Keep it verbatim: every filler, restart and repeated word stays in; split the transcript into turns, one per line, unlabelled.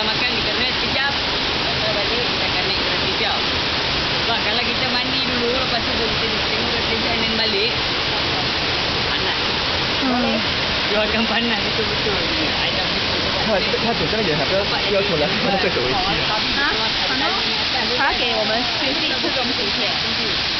lepas makan kita rest sekejap. Lepas balik kita akan naik kereta hijau. Sebab kalau kita mandi dulu, lepas tu kita tengok kereta hijau dan balik, panas.
Hmm.
Dia akan panas betul-betul. I dah betul.
他他主持人他要求来他的这个为期。
啊，好呢，他给我们学习这种图片。